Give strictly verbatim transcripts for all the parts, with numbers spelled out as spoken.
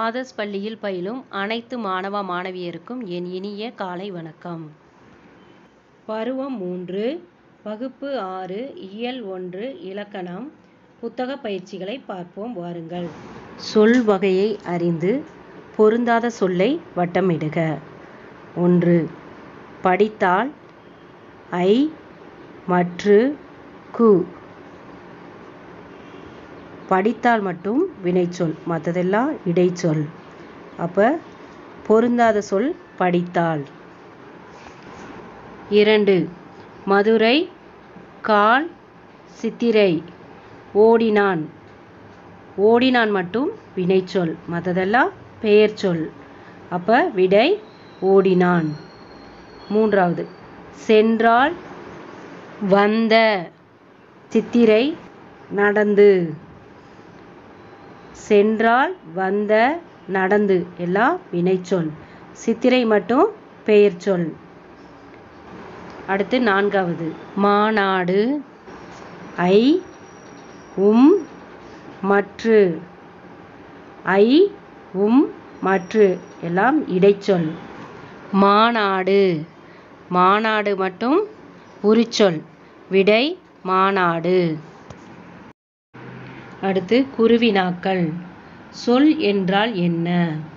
Authors பள்ளியில் பயிலும் அனைத்து மாணவ மாணவியருக்கும் என் இனிய காலை வணக்கம். பருவம் மூன்று, வகுப்பு ஆறு, இயல் ஒன்று, இலக்கணம். புத்தக பயிற்சிகளை பார்ப்போம் வாருங்கள். சொல் வகையை அறிந்து பொருந்தாத சொல்லை வட்டமிடுக. ஒன்று, படித்தால். ஐ, மற்று, கு. படித்தால் மட்டும் வினைச்சொல், மற்றதெல்லாம் இடைச்சொல். அப்போ பொருந்தாத சொல் படித்தால். இரண்டு, மதுரை, கால், சித்திரை, ஓடினான். ஓடினான் மட்டும் வினைச்சொல், மற்றதெல்லாம் பெயர் சொல். அப்போ விடை ஓடினான். மூன்றாவது, சென்றால், வந்த, சித்திரை, நடந்து. சென்றால், வந்த, நடந்து எல்லாம் வினைச்சொல், சித்திரை மட்டும் பெயர் சொல். அடுத்து நான்காவது, மாநாடு. ஐ, உம், மற்று. ஐ, உம், மற்று எல்லாம் இடைச்சொல். மாநாடு, மாநாடு மட்டும் உரிச்சொல், விடை மாநாடு. அடுத்து குருவினாக்கள். சொல் என்றால் என்ன?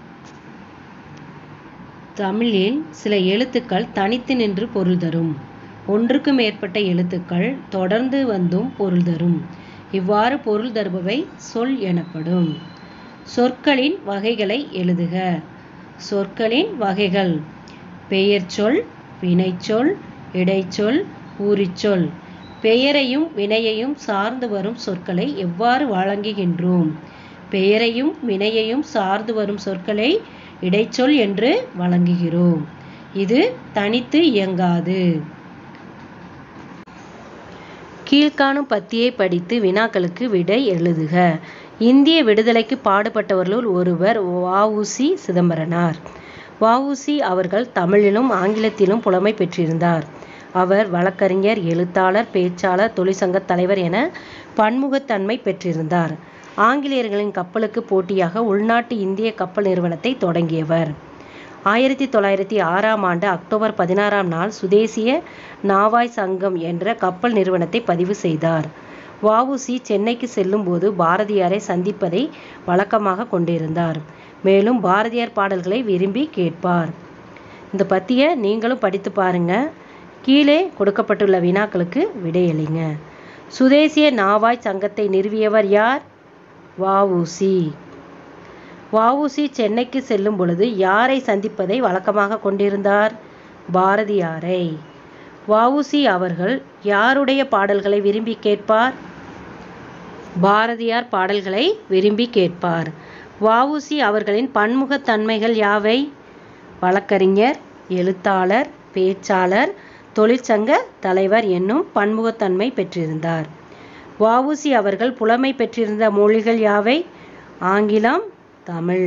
தமிழில் சில எழுத்துக்கள் தனித்து நின்று பொருள் தரும். ஒன்றுக்கு மேற்பட்ட எழுத்துக்கள் தொடர்ந்து வந்தும் பொருள் தரும். இவ்வாறு பொருள் தருபவை சொல் எனப்படும். சொற்களின் வகைகளை எழுதுக. சொற்களின் வகைகள்: பெயர்ச்சொல், வினைச்சொல், இடைச்சொல், உரிச்சொல். பெயரையும் வினையையும் சார்ந்து வரும் சொற்களை எவ்வாறு வழங்குகின்றோம்? பெயரையும் வினையையும் சார்ந்து வரும் சொற்களை இடைச்சொல் என்று வழங்குகிறோம். இது தனித்து இயங்காது. கீழ்காணும் பத்தியை படித்து வினாக்களுக்கு விடை எழுதுக. இந்திய விடுதலைக்கு பாடுபட்டவர்களுள் ஒருவர் வ உ சி சிதம்பரனார். வ உ சி அவர்கள் தமிழிலும் ஆங்கிலத்திலும் புலமை பெற்றிருந்தார். அவர் வழக்கறிஞர், எழுத்தாளர், பேச்சாளர், தொழிற்சங்க தலைவர் என பன்முகத்தன்மை பெற்றிருந்தார். ஆங்கிலேயர்களின் கப்பலுக்கு போட்டியாக உள்நாட்டு இந்திய கப்பல் நிறுவனத்தை தொடங்கியவர். ஆயிரத்தி தொள்ளாயிரத்தி ஆறாம் ஆண்டு அக்டோபர் பதினாறாம் நாள் சுதேசிய நாவாய் சங்கம் என்ற கப்பல் நிறுவனத்தை பதிவு செய்தார். வ உ சி சென்னைக்கு செல்லும் போது பாரதியாரை சந்திப்பதை வழக்கமாக கொண்டிருந்தார். மேலும் பாரதியார் பாடல்களை விரும்பி கேட்பார். இந்த பத்தியை நீங்களும் படித்து பாருங்க. கீழே கொடுக்கப்பட்டுள்ள வினாக்களுக்கு விடையளிங்க. சுதேசிய நாவாய் சங்கத்தை நிறுவியவர் யார்? வ உ சி. வ உ சி சென்னைக்கு செல்லும் பொழுது யாரை சந்திப்பதை வழக்கமாக கொண்டிருந்தார்? பாரதியாரை. வ உ சி அவர்கள் யாருடைய பாடல்களை விரும்பி கேட்பார்? பாரதியார் பாடல்களை விரும்பி கேட்பார். வ உ சி அவர்களின் பன்முகத்தன்மைகள் யாவை? வழக்கறிஞர், எழுத்தாளர், பேச்சாளர், தொழிற்சங்க தலைவர் என்னும் பன்முகத்தன்மை பெற்றிருந்தார். வ உ சி அவர்கள் புலமை பெற்றிருந்த மொழிகள் யாவை? ஆங்கிலம், தமிழ்.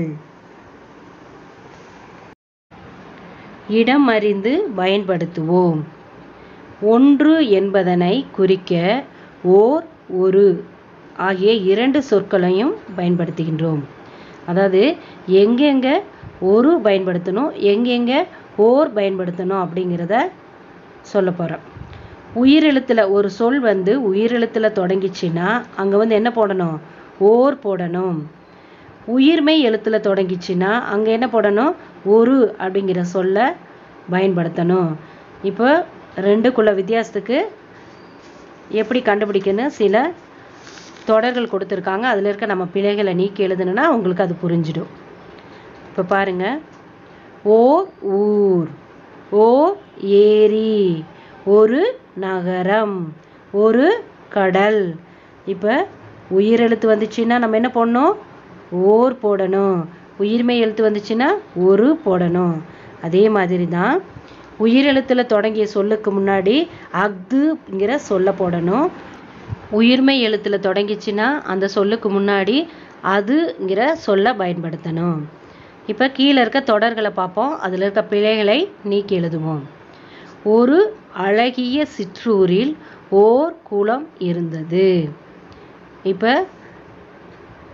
இடம் அறிந்து பயன்படுத்துவோம். ஒன்று என்பதனை குறிக்க ஓர், ஒரு ஆகிய இரண்டு சொற்களையும் பயன்படுத்துகின்றோம். அதாவது எங்கெங்க ஒரு பயன்படுத்தணும், எங்கெங்க ஓர் பயன்படுத்தணும் அப்படிங்கிறத சொல்ல போகிறோம். உயிரெழுத்தில் ஒரு சொல் வந்து உயிரெழுத்தில் தொடங்கிச்சுன்னா அங்கே வந்து என்ன போடணும்? ஓர் போடணும். உயிர்மெய் எழுத்தில் தொடங்கிச்சுன்னா அங்கே என்ன போடணும்? ஒரு அப்படிங்கிற சொல்லை பயன்படுத்தணும். இப்போ ரெண்டுக்குள்ள வித்தியாசத்துக்கு எப்படி கண்டுபிடிக்கணும் சில தொடர்கள் கொடுத்துருக்காங்க. அதில் இருக்க நம்ம பிழைகளை நீக்கி எழுதுனா உங்களுக்கு அது புரிஞ்சிடும். இப்போ பாருங்கள். ஓ ஊர், ஓ ஏரி, ஒரு நகரம், ஒரு கடல். இப்போ உயிரெழுத்து வந்துச்சுன்னா நம்ம என்ன போடணும்? ஓர் போடணும். உயிர்மெய் எழுத்து வந்துச்சுன்னா ஒரு போடணும். அதே மாதிரி தான் உயிரெழுத்தில் தொடங்கிய சொல்லுக்கு முன்னாடி அஃதுங்கிற சொல்ல போடணும். உயிர்மெய் எழுத்தில் தொடங்கிச்சுன்னா அந்த சொல்லுக்கு முன்னாடி அதுங்கிற சொல்ல பயன்படுத்தணும். இப்போ கீழே இருக்க தொடர்களை பார்ப்போம். அதில் இருக்க பிழைகளை நீக்கி எழுதுவோம். ஒரு அழகிய சிற்றூரில் ஓர் குளம் இருந்தது. இப்போ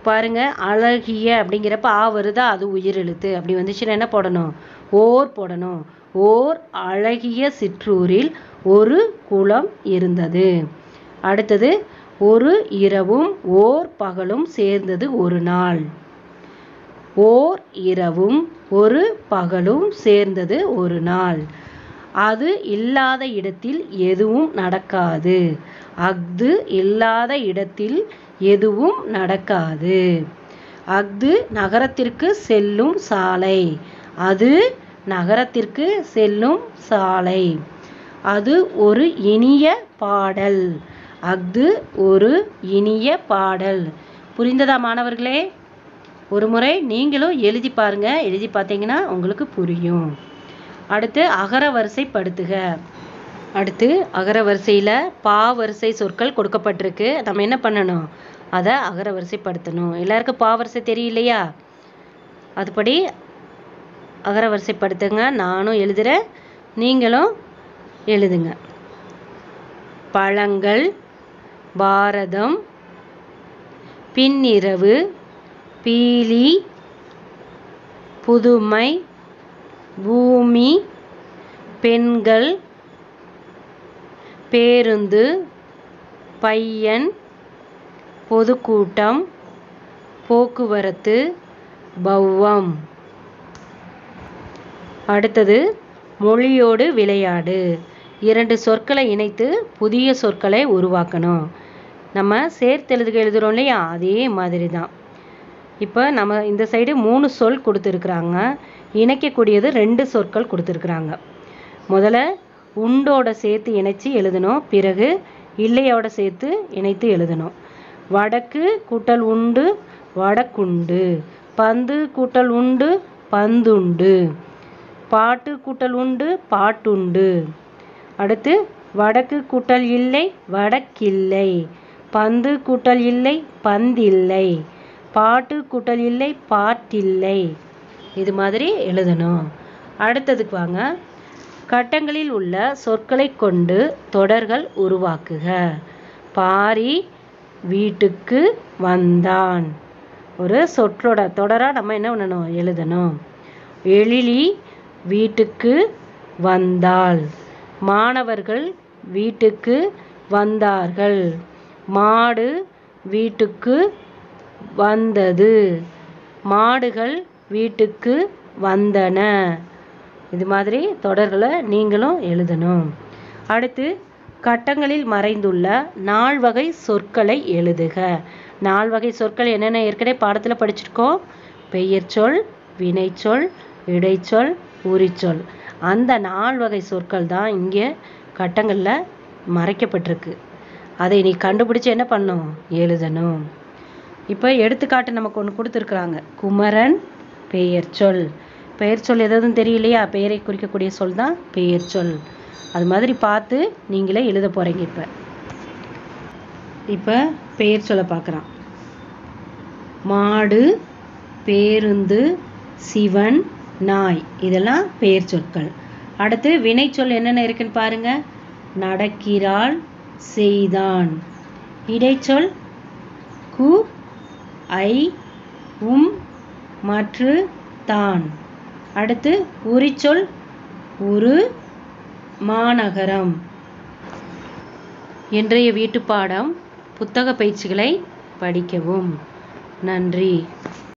பாருங்க, அழகிய அப்படிங்கிறப்ப ஆ வருதா, அது உயிர் எழுத்து. அப்படி வந்துச்சுன்னா என்ன போடணும்? ஓர் போடணும். ஓர் அழகிய சிற்றூரில் ஒரு குளம் இருந்தது. அடுத்தது, ஒரு இரவும் ஓர் பகலும் சேர்ந்தது ஒரு நாள். ஓர் இரவும் ஒரு பகலும் சேர்ந்தது ஒரு நாள். அது இல்லாத இடத்தில் எதுவும் நடக்காது. அஃது இல்லாத இடத்தில் எதுவும் நடக்காது. அஃது நகரத்திற்கு செல்லும் சாலை. அது நகரத்திற்கு செல்லும் சாலை. அது ஒரு இனிய பாடல். அஃது ஒரு இனிய பாடல். புரிந்ததா மாணவர்களே? ஒரு முறை நீங்களும் எழுதி பாருங்க. எழுதி பார்த்தீங்கன்னா உங்களுக்கு புரியும். அடுத்து அகர வரிசைப்படுத்துக. அடுத்து அகர வரிசையில் பா வரிசை சொற்கள் கொடுக்கப்பட்டிருக்கு. நம்ம என்ன பண்ணணும்? அதை அகர வரிசைப்படுத்தணும். எல்லாருக்கும் பா வரிசை தெரியலையா? அதுபடி அகர வரிசைப்படுத்துங்க. நானும் எழுதுகிறேன், நீங்களும் எழுதுங்க. பழங்கள், பாரதம், பின்னிரவு, பீலி, புதுமை, பூமி, பெண்கள், பேருந்து, பையன், பொதுக்கூட்டம், போக்குவரத்து, பௌவம். அடுத்தது மொழியோடு விளையாடு. இரண்டு சொற்களை இணைத்து புதிய சொற்களை உருவாக்கணும். நம்ம சேர்த்து எழுதுக எழுதுகிறோம் இல்லையா, அதே மாதிரி தான். இப்போ நம்ம இந்த சைடு மூணு சொல் கொடுத்துருக்குறாங்க. இணைக்கக்கூடியது ரெண்டு சொற்கள் கொடுத்துருக்குறாங்க. முதல்ல உண்டோட சேர்த்து இணைச்சி எழுதணும். பிறகு இல்லையோட சேர்த்து இணைத்து எழுதணும். வடக்கு கூட்டல் உண்டு, வடக்குண்டு. பந்து கூட்டல் உண்டு, பந்துண்டு. பாட்டு கூட்டல் உண்டு, பாட்டுண்டு. அடுத்து வடக்கு கூட்டல் இல்லை, வடக்கில்லை. பந்து கூட்டல் இல்லை, பந்தில்லை. பாட்டு கூட்டல் இல்லை, பாட்டில்லை. இது மாதிரி எழுதணும். அடுத்ததுக்கு வாங்க. கட்டங்களில் உள்ள சொற்களை கொண்டு தொடர்கள் உருவாக்குக. பாரி வீட்டுக்கு வந்தான். ஒரு சொற்றோட தொடராக நம்ம என்ன பண்ணணும்? எழுதணும். எழிலி வீட்டுக்கு வந்தாள். மாணவர்கள் வீட்டுக்கு வந்தார்கள். மாடு வீட்டுக்கு வந்தது. மாடுகள் வீட்டுக்கு வந்தன. இது மாதிரி தொடர்களை நீங்களும் எழுதணும். அடுத்து கட்டங்களில் மறைந்துள்ள நால்வகை சொற்களை எழுதுக. நால்வகை சொற்கள் என்னென்ன ஏற்கனவே பாடத்தில் படிச்சிருக்கோம். பெயர்ச்சொல், வினைச்சொல், இடைச்சொல், உரிச்சொல். அந்த நால்வகை சொற்கள் தான் இங்கே கட்டங்களில் மறைக்கப்பட்டிருக்கு. அதை நீ கண்டுபிடிச்சு என்ன பண்ணணும்? எழுதணும். இப்போ எடுத்துக்காட்டு நமக்கு ஒன்று கொடுத்துருக்குறாங்க. குமரன் பெயர்ச்சொல். பெயர்ச்சொல் எதுவும் தெரியலையா? பெயரை குறிக்கக்கூடிய சொல் தான் பெயர்ச்சொல். அது மாதிரி பார்த்து நீங்களே எழுத போகிறீங்க. இப்போ இப்போ பெயர்ச்சொல்லை பார்க்குறான். மாடு, பேருந்து, சிவன், நாய். இதெல்லாம் பெயர் சொற்கள். அடுத்து வினைச்சொல் என்னென்ன இருக்குன்னு பாருங்க. நடக்கிறாள், செய்தான். இடைச்சொல் கு, ஐ, உம், மற்று, தான். அடுத்து உரிச்சொல் உரு, மாநகரம். இன்றைய வீட்டுப்பாடம் புத்தக பயிற்சிகளை படிக்கவும். நன்றி.